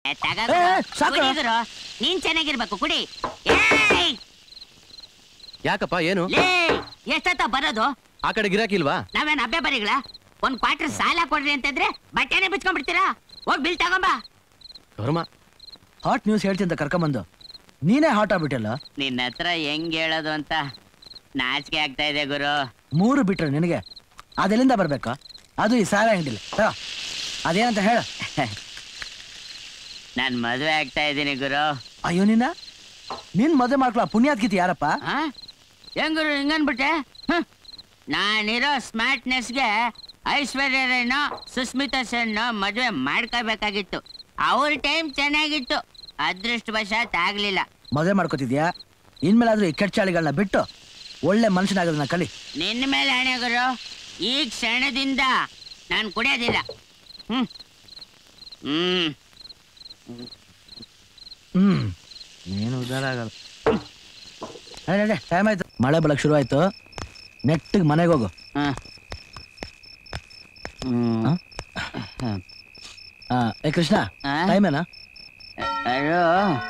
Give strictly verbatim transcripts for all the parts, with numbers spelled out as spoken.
ಗುರು ನೀನ್ ಚೆನ್ನಾಗಿರ್ಬೇಕು ಕುಡಿ. ಯಾಕಪ್ಪ ಏನು ಎಷ್ಟೊತ್ತ ಬರೋದು? ಆ ಕಡೆ ಗಿರಾಕಿ ಇಲ್ವಾ? ನಾವೇನ್ ಹಬ್ಬೆ ಬರೀಗಳ ಒಂದ್ ಕ್ವಾರ್ಟರ್ ಸಾಲ ಕೊಡ್ರಿ ಅಂತಂದ್ರೆ ಬಟ್ಟೆನೆ ಬಿಚ್ಕೊಂಡ್ಬಿಡ್ತೀರಾ. ಹೋಗ್ ಬಿಲ್ ತಗೊಂಬಾ. ಹಾಟ್ ನ್ಯೂಸ್ ಹೇಳ್ತಿದ್ದ ಕರ್ಕೊಂಬಂದು ನೀನೇ ಹಾಟ್ ಆಗ್ಬಿಟ್ಟಲ್ಲ. ನಿನ್ನ ಹತ್ರ ಹೆಂಗ್ ಹೇಳೋದು ಅಂತ ನಾಚಿಕೆ ಆಗ್ತಾ ಇದೆ ಗುರು. ಮೂರು ಬಿಟ್ರೆ ನಿನಗೆ ಅದೆಲ್ಲಿಂದ ಬರ್ಬೇಕಾ? ಅದು ಈ ಸಾಲ ಅಂಗಡಿಲಿ ಅದೇನಂತ ಹೇಳ. ನಾನ್ ಮದ್ವೆ ಆಗ್ತಾ ಇದ್ದೀನಿ ಗುರು. ಅಯ್ಯೋ ನಿನ್ನ ನಿನ್ ಮದ್ವೆ ಮಾಡ್ಕೊಳ ಪುಣ್ಯಾತ್ಕಿತಿ ಯಾರಪ್ಪ? ಹೆಂಗ್ ಗುರು ಹಿಂಗನ್ಬಿಟ್ಟೆ? ನಾನಿರೋ ಸ್ಮಾರ್ಟ್ನೆಸ್ಗೆ ಐಶ್ವರ್ಯ ರೈನೋ ಸುಸ್ಮಿತಾ ಸೇನ್ನೋ ಮದ್ವೆ ಮಾಡ್ಕೋಬೇಕಾಗಿತ್ತು. ಅವ್ರ ಟೈಮ್ ಚೆನ್ನಾಗಿತ್ತು, ಅದೃಷ್ಟವಶಾತ್ ಆಗ್ಲಿಲ್ಲ. ಮದ್ವೆ ಮಾಡ್ಕೋತಿದ್ಯಾ? ಇನ್ಮೇಲಾದ್ರೂ ಈ ಕೆಟ್ಟ ಚಾಳಿಗಳನ್ನ ಬಿಟ್ಟು ಒಳ್ಳೆ ಮನುಷ್ಯನಾಗೋದನ್ನ ಕಲಿ. ನಿನ್ನ ಮೇಲೆ ಹಣೆ ಗುರು, ಈ ಕ್ಷಣದಿಂದ ನಾನು ಕುಡಿಯೋದಿಲ್ಲ. ಹ್ಮ್ ಹ್ಮ್ ಹ್ಮ್ ನೀನು ಉದ್ದಾರ ಆಗಲ್ಲ. ಟೈಮ್ ಆಯ್ತು, ಮಳೆ ಬಲಕ್ ಶುರು ಆಯ್ತು. ನೆಟ್ಟಿಗೆ ಮನೆಗೆ ಹೋಗು. ಏ ಕೃಷ್ಣ, ಟೈಮ್ ಏನಾ? ಅಯ್ಯೋ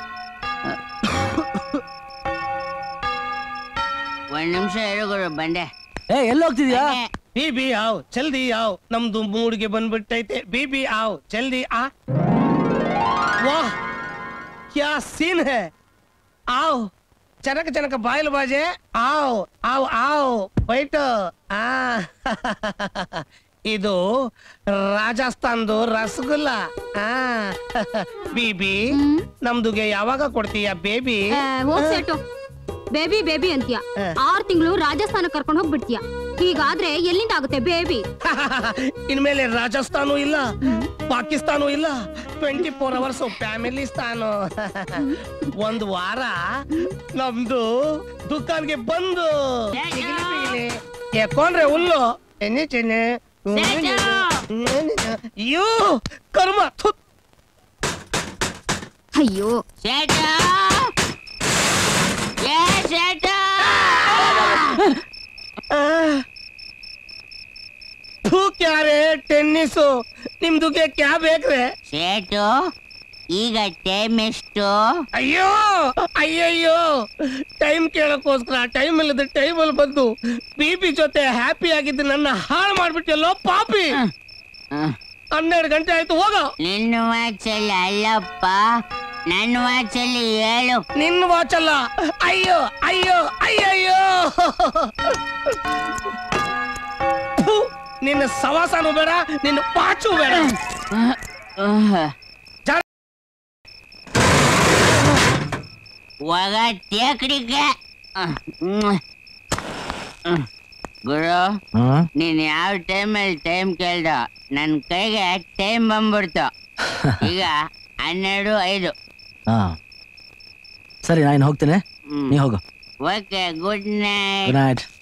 ಒಂದ್ ನಿಮಿಷ ಹೇಳು ಬಂಡೆ. ಏ ಎಲ್ಲಿ ಹೋಗ್ತಿದ್ಯಾ? ಬೀಬಿ ಆವ್ ಜಲ್ದಿ ಆವ್, ನಮ್ದು ಮೂಡಿಗೆ ಬಂದ್ಬಿಟ್ಟೈತೆ. ಬೀಬಿ ಆವ್ ಜಲ್ದಿ ಆ. ವಾಹ್ ಕ್ಯಾ ಸೀನ್ ಹೈ. ಆವ್ ಚನಕ ಚನಕ ಬಾಯಿಲ್ ಬಾಜೆ. ಆವ್ ಆವ್ ಆವ್ ಬೈಟ್. ಆ ಇದು ರಾಜಸ್ಥಾನ್ದು ರಸಗುಲ್ಲ. ಆ ಬೀಬಿ ನಮ್ದುಗೆ ಯಾವಾಗ ಕೊಡ್ತೀಯ ಬೇಬಿ? ಬೇಬಿ ಬೇಬಿ ಅಂತೀಯ, ಆರ್ ತಿಂಗಳು ರಾಜಸ್ಥಾನ ಕರ್ಕೊಂಡು ಹೋಗ್ಬಿಡ್ತೀಯ. ಹೀಗಾದ್ರೆ ಎಲ್ಲಿಂದ ಆಗುತ್ತೆ ಬೇಬಿ? ಇನ್ಮೇಲೆ ರಾಜಸ್ಥಾನು ಇಲ್ಲ, ಪಾಕಿಸ್ತಾನು ಇಲ್ಲ, ಟ್ವೆಂಟಿ ಫೋರ್ ಅವರ್ಸ್ ಫ್ಯಾಮಿಲಿ ಸ್ಥಾನು. ಒಂದ್ ವಾರ ನಮ್ದು ದುಕಾನ್ಗೆ ಬಂದು ಯಾಕೊಂಡ್ರೆ ಹುಲ್ಲು ಚೆನ್ನೆ ಚೆನ್ನೆ ಅಯ್ಯೋ ಕರ್ಮ. ಅಯ್ಯೋ ಕ್ಯಾರೆ ಟೆನ್ನಿಸು ನಿಮ್ದುಗೆ ಕ್ಯಾ ಬೇಕ್ರೆ? ಸೇಟು ಈಗ ಟೈಮ್ ಎಷ್ಟು? ಅಯ್ಯೋ ಅಯ್ಯಯ್ಯೋ ಟೈಮ್ ಕೇಳಕ್ಕೋಸ್ಕರ ಟೈಮ್ ಇಲ್ಲದ ಟೈಮ್ ಅಲ್ಲಿ ಬಂದು ಬಿಬಿ ಜೊತೆ ಹ್ಯಾಪಿ ಆಗಿದ್ದು ನನ್ನ ಹಾಳು ಮಾಡ್ಬಿಟ್ಟಲ್ಲೋ ಪಾಪಿ. ಹನ್ನೆರಡು ಗಂಟೆ ಆಯ್ತು, ಹೋಗ. ನಿನ್ನ ವಾಚಲ್ಲಿ ಅಲ್ಲಪ್ಪ, ನನ್ನ ವಾಚಲ್ಲಿ ಹೇಳು. ನಿನ್ನ ವಾಚಲ್ಲ. ಅಯ್ಯೋ ಅಯ್ಯೋ ಅಯ್ಯಯ್ಯೋ ನಿನ್ನ ಸವಾಸನೂ ಬೇಡ, ನಿನ್ನ ಪಾಚು ಬೇಡ. ಒಗ ಟೇಕಡಿಗೆ ಗುರು, ನೀನ್ ಯಾವ ಟೈಮಲ್ಲಿ ಟೈಮ್ ಕೇಳ್ದ ನನ್ ಕೈಗೆ ಟೈಮ್ ಬಂದ್ಬಿಡ್ತು. ಈಗ ಹನ್ನೆರಡು ಐದು. ಸರಿ ನಾನು ಹೋಗ್ತೇನೆ, ನೀ ಹೋಗು. Okay, good night. Good night.